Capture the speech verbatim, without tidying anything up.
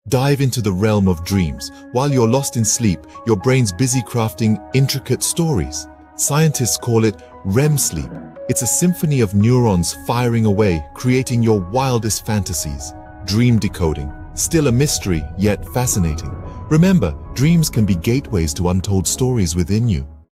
Dive into the realm of dreams. While you're lost in sleep, your brain's busy crafting intricate stories. Scientists call it R E M sleep. It's a symphony of neurons firing away, creating your wildest fantasies. Dream decoding. Still a mystery, yet fascinating. Remember, dreams can be gateways to untold stories within you.